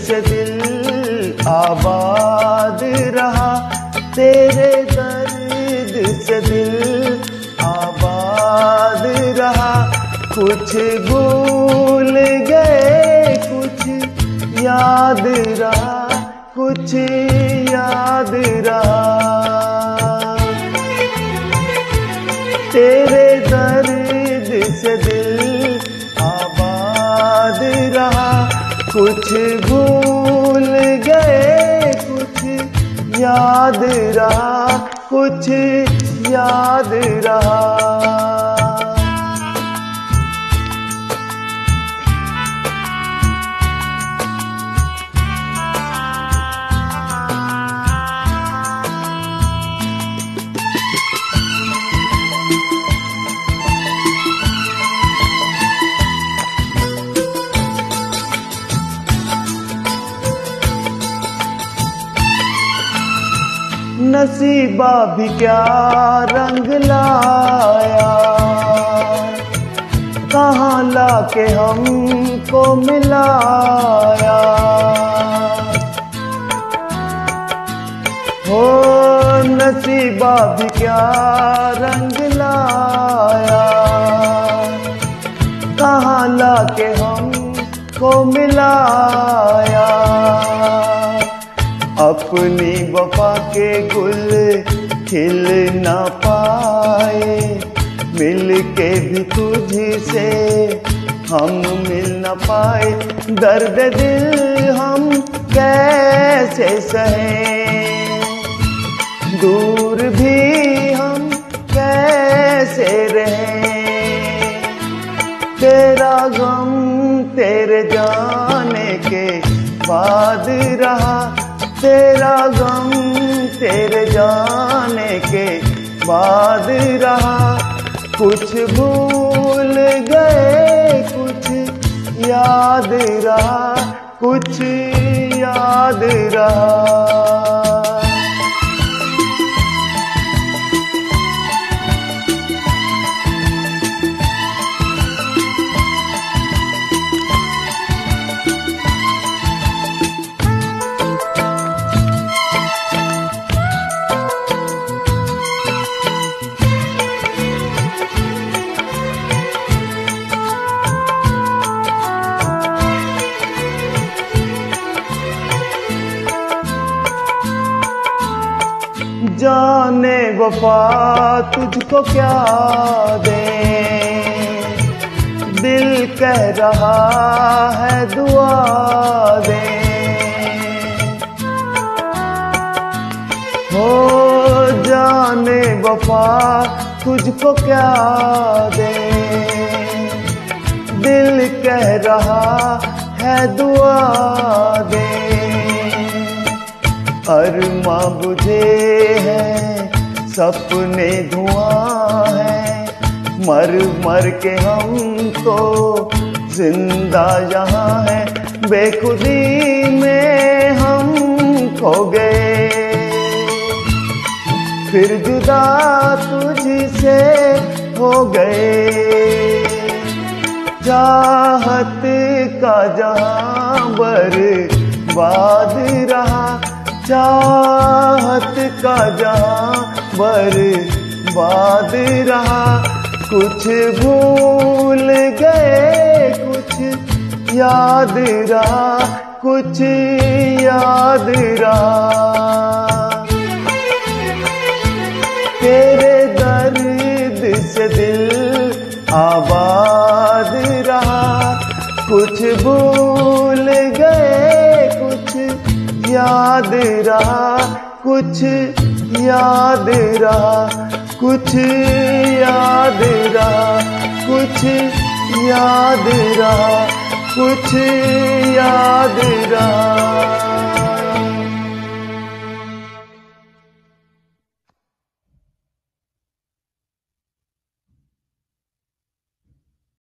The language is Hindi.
से दिल आबाद रहा, तेरे दर्द से दिल आबाद रहा। कुछ भूल गए कुछ याद रहा, कुछ याद रहा। तेरे दर्द से दिल आबाद रहा, कुछ भूल गए कुछ याद रहा, कुछ याद रहा। नसीबा भी क्या रंग लाया, कहाँ लाके हमको मिलाया। हो नसीबा भी क्या रंग लाया, कहाँ लाके हमको मिलाया। अपनी वफा के गुल खिल न पाए, मिल के भी तुझी से हम मिल न पाए। दर्द दिल हम कैसे सहें, दूर भी हम कैसे रहें। तेरा गम तेरे जाने के बाद रहा, तेरा गम तेरे जाने के बाद रहा। कुछ भूल गए कुछ याद रहा, कुछ याद रहा। जाने वफा तुझको क्या दे, दिल कह रहा है दुआ दे। हो जाने वफा तुझको क्या दे, दिल कह रहा है दुआ दे। अरमा बुझे हैं सपने धुआं हैं, मर मर के हम तो जिंदा यहाँ हैं। बेखुदी में हम खो गए, फिर जुदा तुझसे हो गए। चाहत का जहां बर्बाद रहा, चाहत का जहां बर्बाद रहा। कुछ भूल गए कुछ याद रहा, कुछ याद रहा। तेरे दर्द से दिल आबाद रहा, कुछ भूल गए कुछ याद रहा, कुछ याद रहा, कुछ याद रहा, कुछ याद रहा, कुछ याद रहा।